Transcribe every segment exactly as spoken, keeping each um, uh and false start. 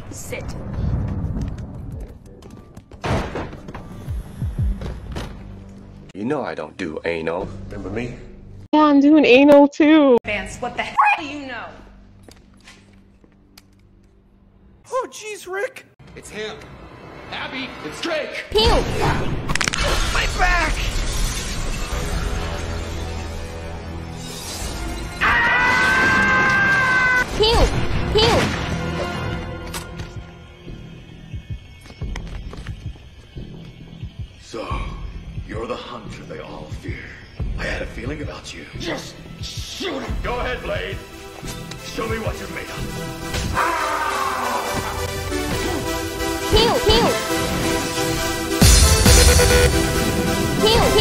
Sit. You know I don't do anal. Remember me? Yeah, I'm doing anal too. Vance, what the heck do you know? Oh, jeez, Rick. It's him. Abby, it's Drake. Pew! My back! Pew! Pew! So, you're the hunter they all fear. I had a feeling about you. Just shoot him! Go ahead, Blade. Show me what you're made of. Pew! Pew!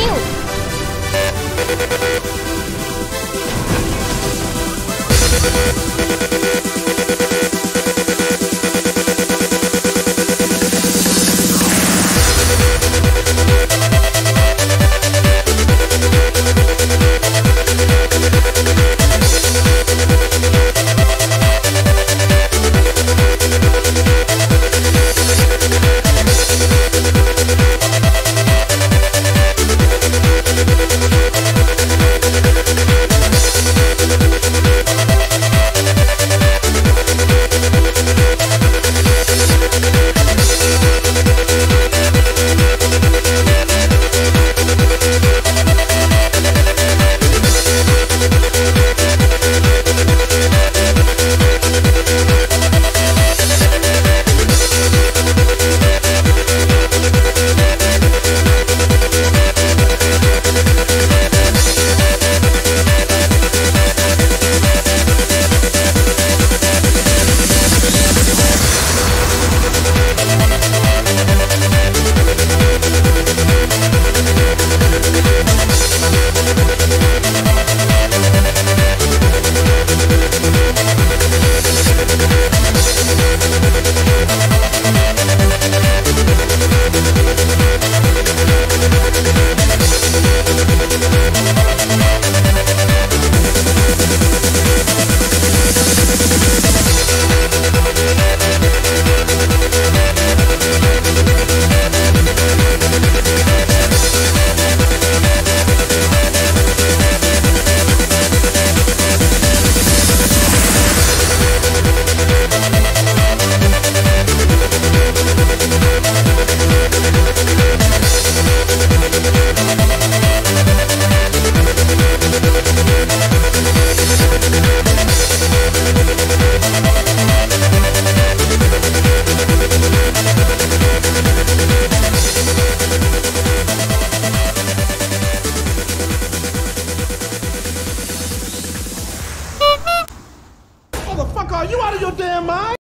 Motherfucker, are you out of your damn mind?